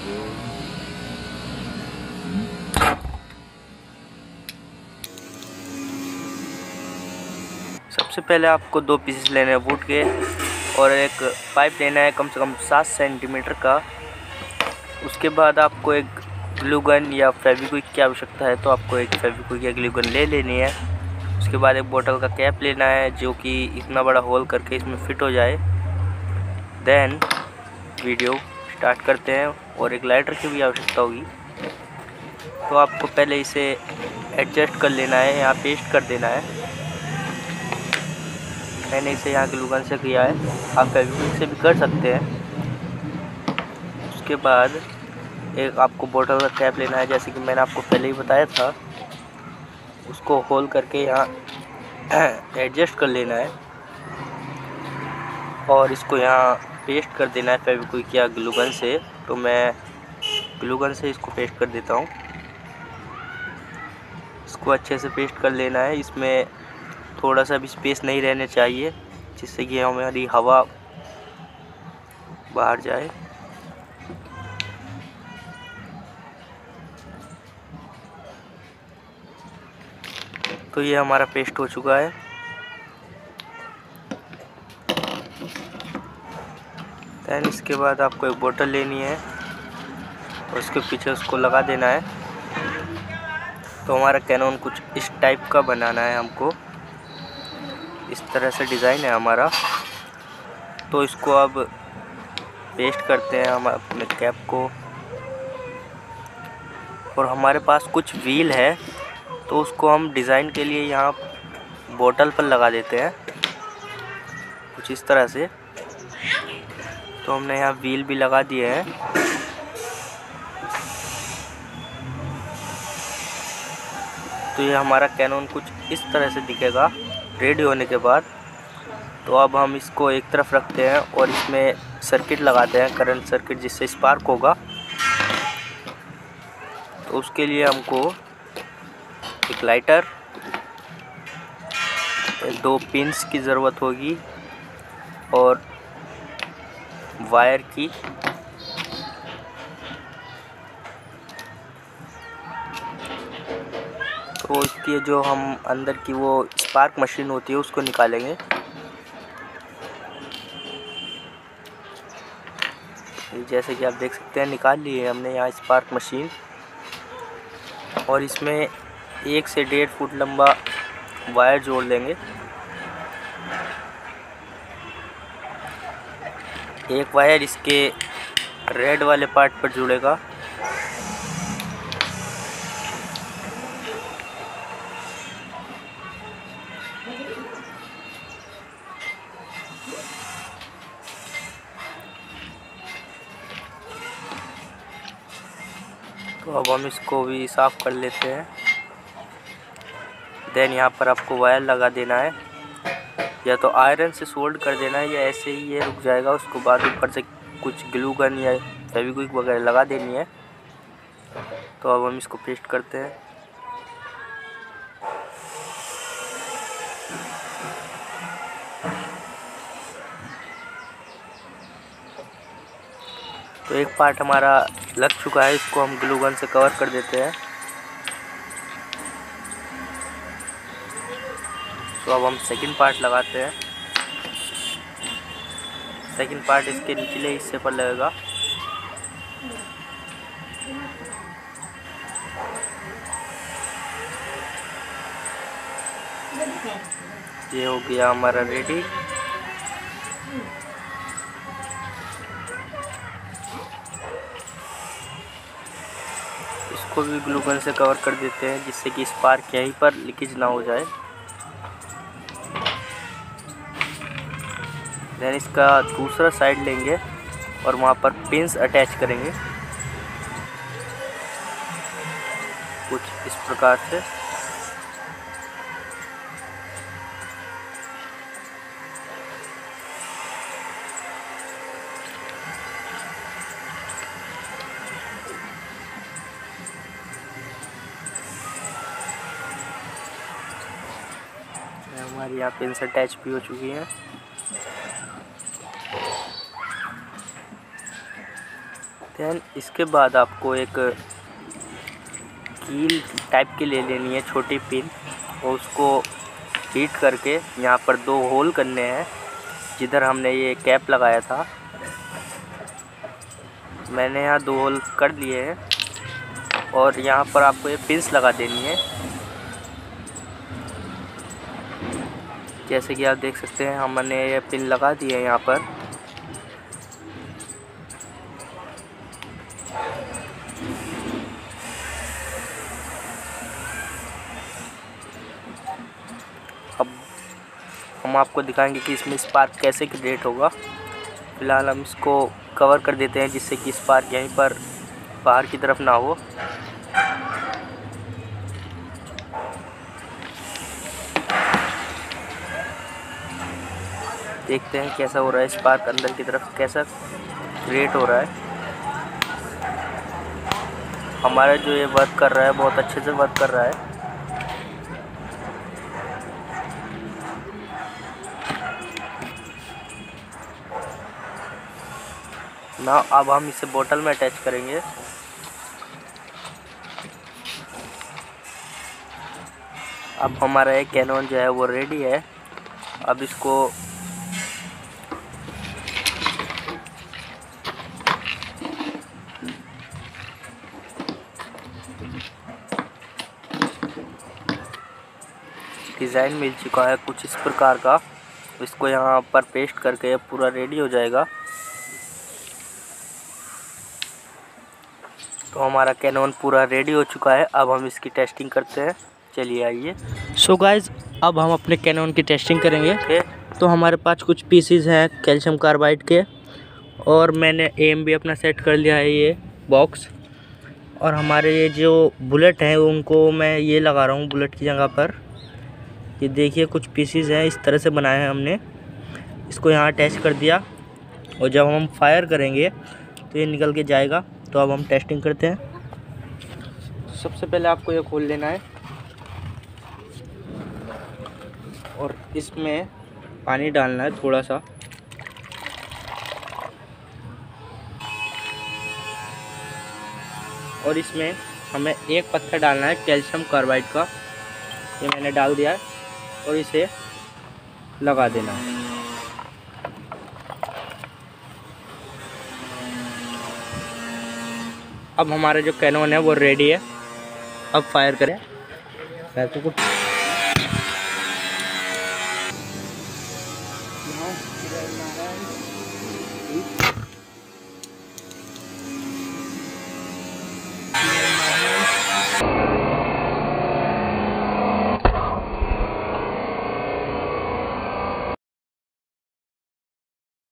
सबसे पहले आपको 2 पीसेस लेने हैं वुड के और एक पाइप लेना है कम से कम 7 सेंटीमीटर का। उसके बाद आपको एक ग्लू गन या फेविक्विक की आवश्यकता है, तो आपको एक फेविक्विक या ग्लू गन ले लेनी है। उसके बाद एक बोतल का कैप लेना है जो कि इतना बड़ा होल करके इसमें फिट हो जाए। देन वीडियो स्टार्ट करते हैं और एक लाइटर की भी आवश्यकता होगी। तो आपको पहले इसे एडजस्ट कर लेना है, यहाँ पेस्ट कर देना है। मैंने इसे यहाँ ग्लू गन से किया है, आप फेविक्विक से भी कर सकते हैं। उसके बाद एक आपको बोतल का कैप लेना है, जैसे कि मैंने आपको पहले ही बताया था। उसको होल करके यहाँ एडजस्ट कर लेना है और इसको यहाँ पेस्ट कर देना है फेविक्विक या ग्लू गन से। तो मैं ग्लू गन से इसको पेस्ट कर देता हूँ। इसको अच्छे से पेस्ट कर लेना है। इसमें थोड़ा सा भी स्पेस नहीं रहने चाहिए, जिससे कि हमारी हवा बाहर जाए। तो ये हमारा पेस्ट हो चुका है। दैन इसके बाद आपको एक बोतल लेनी है और उसके पीछे उसको लगा देना है। तो हमारा कैनन कुछ इस टाइप का बनाना है हमको, इस तरह से डिज़ाइन है हमारा। तो इसको अब पेस्ट करते हैं हम अपने कैप को। और हमारे पास कुछ व्हील है, तो उसको हम डिज़ाइन के लिए यहाँ बोतल पर लगा देते हैं कुछ इस तरह से। तो हमने यहाँ व्हील भी लगा दिए हैं। तो ये हमारा कैनन कुछ इस तरह से दिखेगा रेडी होने के बाद। तो अब हम इसको एक तरफ रखते हैं और इसमें सर्किट लगाते हैं, करंट सर्किट, जिससे स्पार्क होगा। तो उसके लिए हमको एक लाइटर, 2 पिंस की ज़रूरत होगी और वायर की। तो इसकी जो हम अंदर की वो स्पार्क मशीन होती है उसको निकालेंगे। जैसे कि आप देख सकते हैं निकाल लिए हमने यहाँ स्पार्क मशीन। और इसमें 1 से 1.5 फुट लंबा वायर जोड़ लेंगे। एक वायर इसके रेड वाले पार्ट पर जुड़ेगा। तो अब हम इसको भी साफ़ कर लेते हैं। देन यहाँ पर आपको वायर लगा देना है, या तो आयरन से सोल्ड कर देना है या ऐसे ही ये रुक जाएगा। उसको बाद ऊपर से कुछ ग्लू गन या फेविक्विक वगैरह लगा देनी है। तो अब हम इसको पेस्ट करते हैं। तो एक पार्ट हमारा लग चुका है, इसको हम ग्लू गन से कवर कर देते हैं। तो अब हम सेकंड पार्ट लगाते हैं। सेकंड पार्ट इसके निचले हिस्से पर लगेगा। ये हो गया हमारा रेडी। इसको भी ग्लू गन से कवर कर देते हैं, जिससे कि स्पार्क यहीं पर लीकेज ना हो जाए। देन इसका दूसरा साइड लेंगे और वहाँ पर पिंस अटैच करेंगे कुछ इस प्रकार से। हमारी यहाँ पिंस अटैच भी हो चुकी हैं। देन इसके बाद आपको एक कील टाइप की ले लेनी है, छोटी पिन, और उसको हीट करके यहाँ पर 2 होल करने हैं जिधर हमने ये कैप लगाया था। मैंने यहाँ 2 होल कर लिए हैं और यहाँ पर आपको ये पिंस लगा देनी है। जैसे कि आप देख सकते हैं हमने ये पिन लगा दी है यहाँ पर। अब हम आपको दिखाएंगे कि इसमें स्पार्क कैसे क्रिएट होगा। फिलहाल हम इसको कवर कर देते हैं जिससे कि स्पार्क यहीं पर बाहर की तरफ ना हो। देखते हैं कैसा हो रहा है स्पार्क, अंदर की तरफ कैसा क्रिएट हो रहा है। हमारा जो ये वर्क कर रहा है बहुत अच्छे से वर्क कर रहा है। ना अब हम इसे बोतल में अटैच करेंगे। अब हमारा ये कैनन जो है वो रेडी है। अब इसको डिज़ाइन मिल चुका है कुछ इस प्रकार का। इसको यहाँ पर पेस्ट करके पूरा रेडी हो जाएगा। तो हमारा कैनन पूरा रेडी हो चुका है। अब हम इसकी टेस्टिंग करते हैं, चलिए आइए। सो गाइज अब हम अपने कैनन की टेस्टिंग करेंगे। तो हमारे पास कुछ पीसीज हैं कैल्शियम कार्बाइड के, और मैंने एम भी अपना सेट कर लिया है ये बॉक्स। और हमारे ये जो बुलेट हैं उनको मैं ये लगा रहा हूँ बुलेट की जगह पर। ये देखिए कुछ पीसीज हैं इस तरह से बनाए हैं हमने। इसको यहाँ अटैच कर दिया और जब हम फायर करेंगे तो ये निकल के जाएगा। तो अब हम टेस्टिंग करते हैं। सबसे पहले आपको ये खोल लेना है और इसमें पानी डालना है थोड़ा सा। और इसमें हमें एक पत्थर डालना है कैल्शियम कार्बाइड का। ये मैंने डाल दिया है और इसे लगा देना है। अब हमारा जो कैनन है वो रेडी है। अब फायर करें। तो कुछ